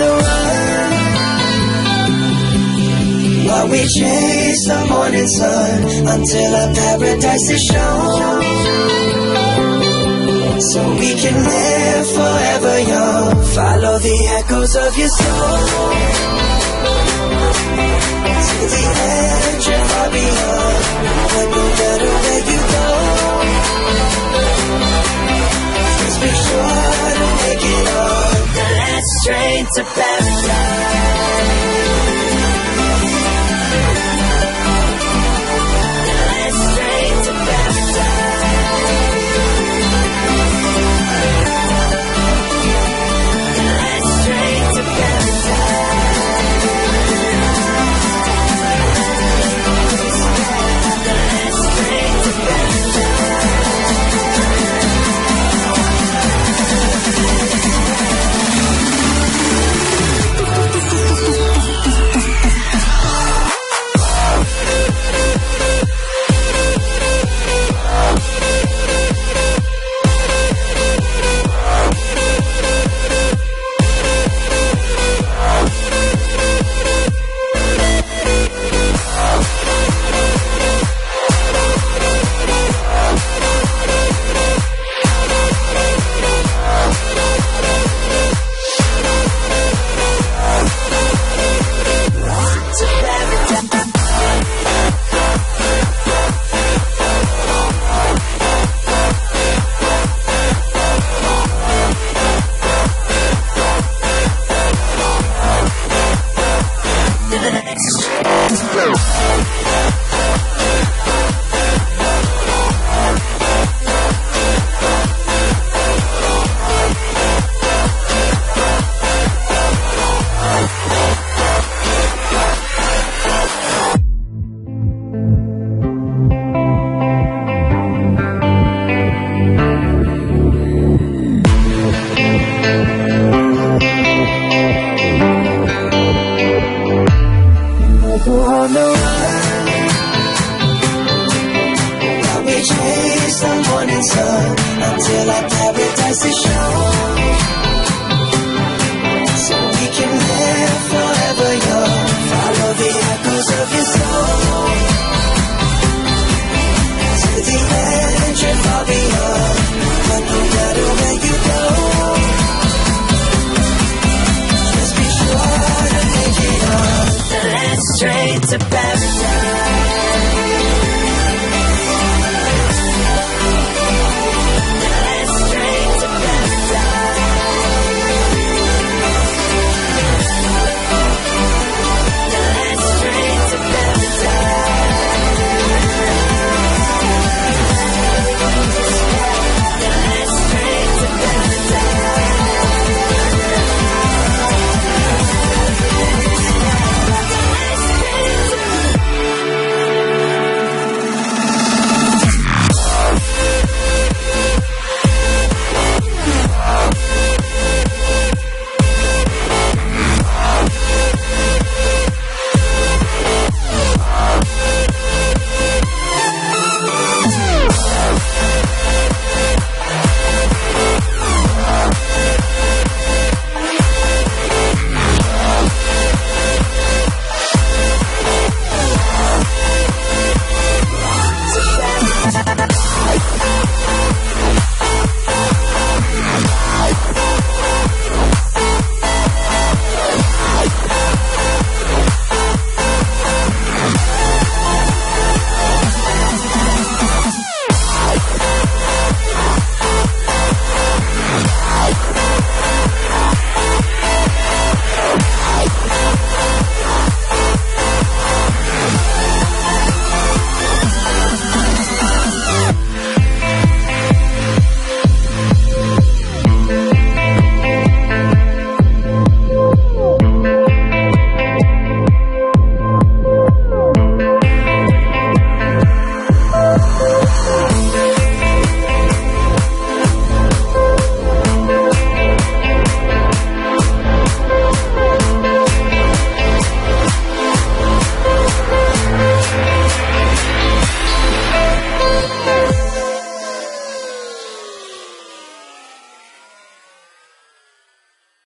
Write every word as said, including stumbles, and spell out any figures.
the run while we chase the morning sun until our paradise is shown, so we can live forever young. Follow the echoes of your soul to the edge and far beyond, but no matter where you go, just be sure to make it on the last train to paradise. On the run while we chase the morning sun until our paradise is shown, so we can live forever young. Follow the echoes of your soul to the edge and far beyond, but no matter where you go, just be sure to make it on the last train to paradise.